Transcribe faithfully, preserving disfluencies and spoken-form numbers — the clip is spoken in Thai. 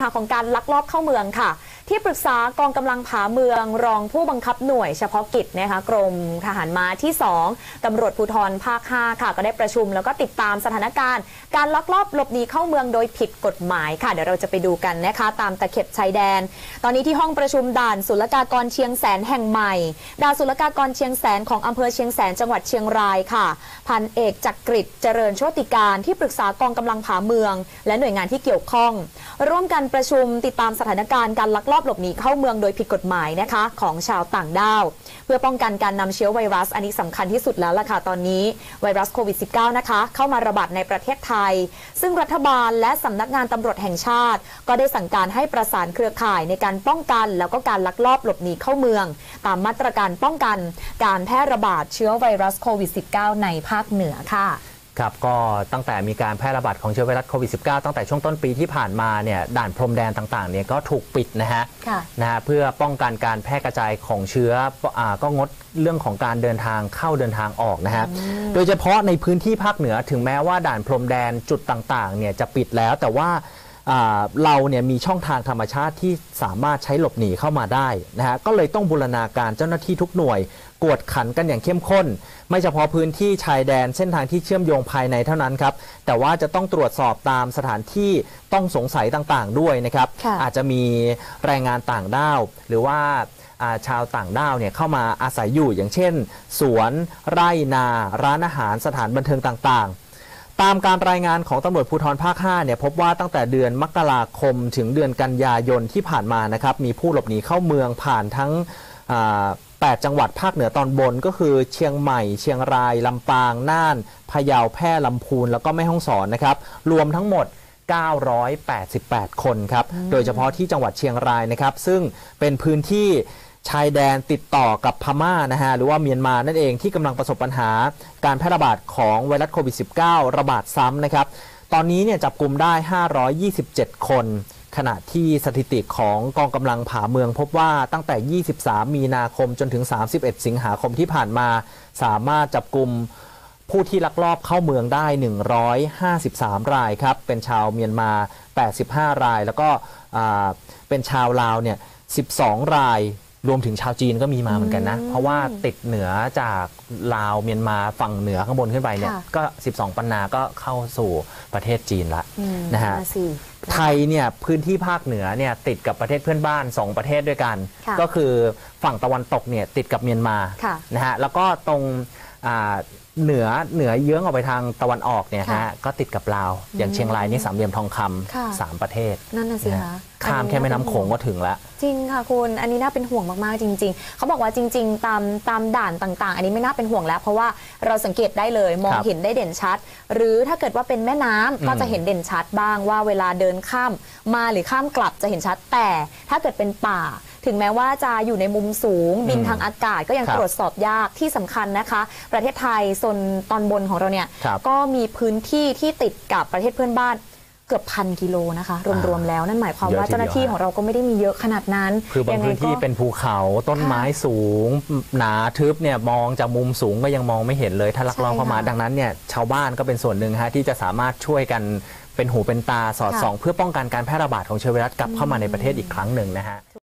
ของการลักลอบเข้าเมืองค่ะที่ปรึกษากองกำลังผาเมืองรองผู้บังคับหน่วยเฉพาะกิจนะคะกรมทหารม้าที่สองตำรวจภูธรภาคห้าค่ะก็ได้ประชุมแล้วก็ติดตามสถานการณ์การลักลอบหลบหนีเข้าเมืองโดยผิดกฎหมายค่ะเดี๋ยวเราจะไปดูกันนะคะตามตะเข็บชายแดนตอนนี้ที่ห้องประชุมด่านศุลกากรเชียงแสนแห่งใหม่ด่านศุลกากรเชียงแสนของอำเภอเชียงแสนจังหวัดเชียงรายค่ะพันเอกจักริดเจริญโชติการที่ปรึกษากองกำลังผาเมืองและหน่วยงานที่เกี่ยวข้องร่วมกันประชุมติดตามสถานการณ์การลักลอบหลบหนีเข้าเมืองโดยผิดกฎหมายนะคะของชาวต่างด้าวเพื่อป้องกันการนำเชื้อไวรัสอันนี้สำคัญที่สุดแล้วล่ะค่ะตอนนี้ไวรัสโควิด สิบเก้า นะคะเข้ามาระบาดในประเทศไทยซึ่งรัฐบาลและสำนักงานตำรวจแห่งชาติก็ได้สั่งการให้ประสานเครือข่ายในการป้องกันแล้วก็การลักลอบหลบหนีเข้าเมืองตามมาตรการป้องกันการแพร่ระบาดเชื้อไวรัสโควิด สิบเก้า ในภาคเหนือค่ะครับก็ตั้งแต่มีการแพร่ระบาดของเชื้อไวรัสโควิด สิบเก้า ตั้งแต่ช่วงต้นปีที่ผ่านมาเนี่ยด่านพรมแดนต่างๆเนี่ยก็ถูกปิดนะฮะนะฮะเพื่อป้องกันการแพร่กระจายของเชื้ออ่าก็งดเรื่องของการเดินทางเข้าเดินทางออกนะฮะโดยเฉพาะในพื้นที่ภาคเหนือถึงแม้ว่าด่านพรมแดนจุดต่างๆเนี่ยจะปิดแล้วแต่ว่าเราเนี่ยมีช่องทางธรรมชาติที่สามารถใช้หลบหนีเข้ามาได้นะฮะก็เลยต้องบูรณาการเจ้าหน้าที่ทุกหน่วยกวดขันกันอย่างเข้มข้นไม่เฉพาะพื้นที่ชายแดนเส้นทางที่เชื่อมโยงภายในเท่านั้นครับแต่ว่าจะต้องตรวจสอบตามสถานที่ต้องสงสัยต่างๆด้วยนะครับอาจจะมีแรงงานต่างด้าวหรือว่าชาวต่างด้าวเนี่ยเข้ามาอาศัยอยู่อย่างเช่นสวนไร่นาร้านอาหารสถานบันเทิงต่างๆตามการรายงานของตำรวจภูธรภาคห้าเนี่ยพบว่าตั้งแต่เดือนมกราคมถึงเดือนกันยายนที่ผ่านมานะครับมีผู้หลบหนีเข้าเมืองผ่านทั้งแปดจังหวัดภาคเหนือตอนบนก็คือเชียงใหม่เชียงรายลำปางน่านพะเยาแพร่ลำพูนแล้วก็แม่ฮ่องสอนนะครับรวมทั้งหมดเก้าร้อยแปดสิบแปดคนครับโดยเฉพาะที่จังหวัดเชียงรายนะครับซึ่งเป็นพื้นที่ชายแดนติดต่อกับพม่านะฮะหรือว่าเมียนมานั่นเองที่กำลังประสบปัญหาการแพร่ระบาดของไวรัสโควิด สิบเก้า ระบาดซ้ำนะครับตอนนี้เนี่ยจับกลุ่มได้ห้าร้อยยี่สิบเจ็ดคนขณะที่สถิติของกองกำลังผาเมืองพบว่าตั้งแต่ยี่สิบสามมีนาคมจนถึงสามสิบเอ็ดสิงหาคมที่ผ่านมาสามารถจับกลุ่มผู้ที่ลักลอบเข้าเมืองได้หนึ่งร้อยห้าสิบสามรายครับเป็นชาวเมียนมาแปดสิบห้ารายแล้วก็เป็นชาวลาวเนี่ยสิบสองรายรวมถึงชาวจีนก็มีมาเหมือนกันนะเพราะว่าติดเหนือจากลาวเมียนมาฝั่งเหนือข้างบนขึ้นไปเนี่ยก็สิบสองปันนาก็เข้าสู่ประเทศจีนละนะฮะไทยเนี่ยพื้นที่ภาคเหนือเนี่ยติดกับประเทศเพื่อนบ้านสองประเทศด้วยกันก็คือฝั่งตะวันตกเนี่ยติดกับเมียนมานะฮะแล้วก็ตรงเหนือเหนือเยื้องออกไปทางตะวันออกเนี่ยฮะก็ติดกับลาวอย่างเชียงรายนี่สามเหลี่ยมทองคำสามประเทศนั่นน่ะสิคะข้ามแค่แม่น้ำโขงก็ถึงแล้วจริงค่ะคุณอันนี้น่าเป็นห่วงมากๆจริงๆเขาบอกว่าจริงๆตามตามด่านต่างๆอันนี้ไม่น่าเป็นห่วงแล้วเพราะว่าเราสังเกตได้เลยมองเห็นได้เด่นชัดหรือถ้าเกิดว่าเป็นแม่น้ำก็จะเห็นเด่นชัดบ้างว่าเวลาเดินข้ามมาหรือข้ามกลับจะเห็นชัดแต่ถ้าเกิดเป็นป่าถึงแม้ว่าจะอยู่ในมุมสูงบินทางอากาศก็ยังตรวจสอบยากที่สำคัญนะคะประเทศไทยโซนตอนบนของเราเนี่ยก็มีพื้นที่ที่ติดกับประเทศเพื่อนบ้านเกือบพันกิโลนะคะรวมๆแล้วนั่นหมายความว่าเจ้าหน้าที่ของเราก็ไม่ได้มีเยอะขนาดนั้นคือบางพื้นที่เป็นภูเขาต้นไม้สูงหนาทึบเนี่ยมองจากมุมสูงก็ยังมองไม่เห็นเลยถ้าลักลอบเข้ามาดังนั้นเนี่ยชาวบ้านก็เป็นส่วนหนึ่งฮะที่จะสามารถช่วยกันเป็นหูเป็นตาสอดส่องเพื่อป้องกันการแพร่ระบาดของเชื้อไวรัสกลับเข้ามาในประเทศอีกครั้งหนึ่งนะฮะ